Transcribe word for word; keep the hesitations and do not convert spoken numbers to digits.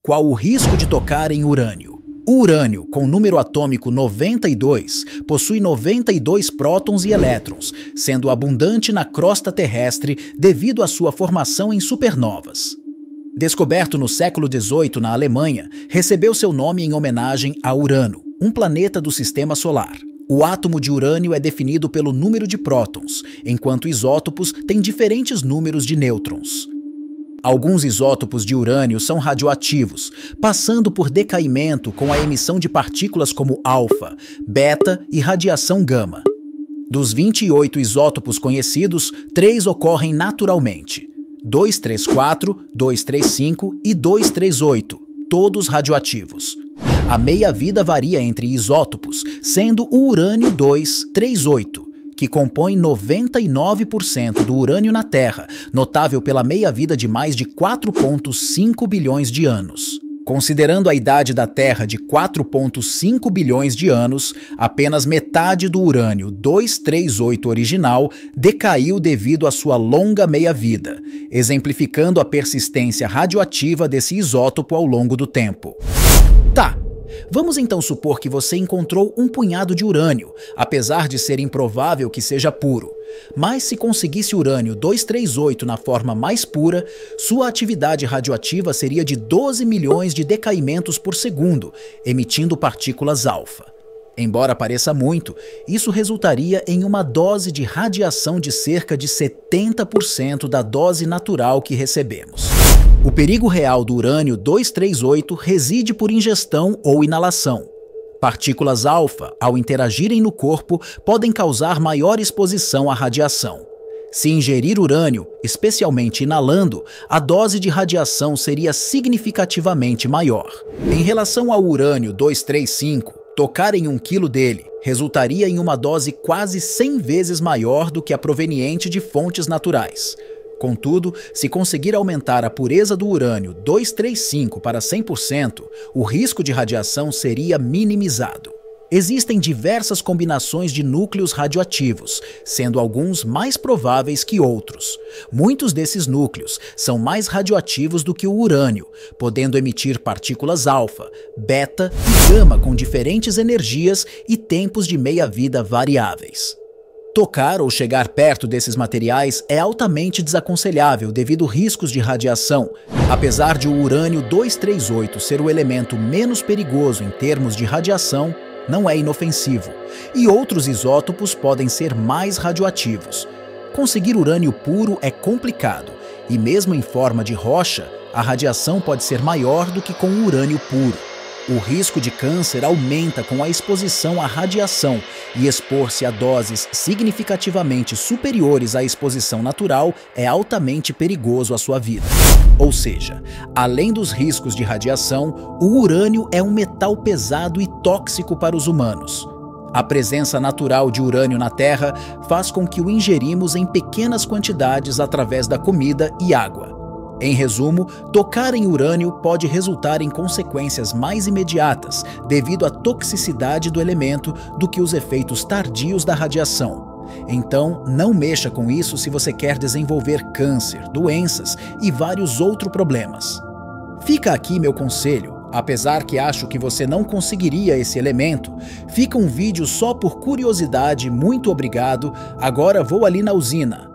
Qual o risco de tocar em urânio? O urânio, com número atômico noventa e dois, possui noventa e dois prótons e elétrons, sendo abundante na crosta terrestre devido à sua formação em supernovas. Descoberto no século dezoito na Alemanha, recebeu seu nome em homenagem a Urano, um planeta do Sistema Solar. O átomo de urânio é definido pelo número de prótons, enquanto isótopos têm diferentes números de nêutrons. Alguns isótopos de urânio são radioativos, passando por decaimento com a emissão de partículas como alfa, beta e radiação gama. Dos vinte e oito isótopos conhecidos, três ocorrem naturalmente: duzentos e trinta e quatro, duzentos e trinta e cinco e duzentos e trinta e oito, todos radioativos. A meia-vida varia entre isótopos, sendo o urânio duzentos e trinta e oito, que compõe noventa e nove por cento do urânio na Terra, notável pela meia-vida de mais de quatro vírgula cinco bilhões de anos. Considerando a idade da Terra de quatro vírgula cinco bilhões de anos, apenas metade do urânio duzentos e trinta e oito original decaiu devido à sua longa meia-vida, exemplificando a persistência radioativa desse isótopo ao longo do tempo. Tá. Vamos então supor que você encontrou um punhado de urânio, apesar de ser improvável que seja puro. Mas se conseguisse urânio duzentos e trinta e oito na forma mais pura, sua atividade radioativa seria de doze milhões de decaimentos por segundo, emitindo partículas alfa. Embora pareça muito, isso resultaria em uma dose de radiação de cerca de setenta por cento da dose natural que recebemos. O perigo real do urânio duzentos e trinta e oito reside por ingestão ou inalação. Partículas alfa, ao interagirem no corpo, podem causar maior exposição à radiação. Se ingerir urânio, especialmente inalando, a dose de radiação seria significativamente maior. Em relação ao urânio duzentos e trinta e cinco, tocar em um quilo dele resultaria em uma dose quase cem vezes maior do que a proveniente de fontes naturais. Contudo, se conseguir aumentar a pureza do urânio duzentos e trinta e cinco para cem por cento, o risco de radiação seria minimizado. Existem diversas combinações de núcleos radioativos, sendo alguns mais prováveis que outros. Muitos desses núcleos são mais radioativos do que o urânio, podendo emitir partículas alfa, beta e gama com diferentes energias e tempos de meia-vida variáveis. Tocar ou chegar perto desses materiais é altamente desaconselhável devido a riscos de radiação. Apesar de o urânio duzentos e trinta e oito ser o elemento menos perigoso em termos de radiação, não é inofensivo, e outros isótopos podem ser mais radioativos. Conseguir urânio puro é complicado, e mesmo em forma de rocha, a radiação pode ser maior do que com o urânio puro. O risco de câncer aumenta com a exposição à radiação, e expor-se a doses significativamente superiores à exposição natural é altamente perigoso à sua vida. Ou seja, além dos riscos de radiação, o urânio é um metal pesado e tóxico para os humanos. A presença natural de urânio na Terra faz com que o ingerimos em pequenas quantidades através da comida e água. Em resumo, tocar em urânio pode resultar em consequências mais imediatas devido à toxicidade do elemento do que os efeitos tardios da radiação. Então, não mexa com isso se você quer desenvolver câncer, doenças e vários outros problemas. Fica aqui meu conselho. Apesar que acho que você não conseguiria esse elemento, fica um vídeo só por curiosidade. Muito obrigado. Agora vou ali na usina.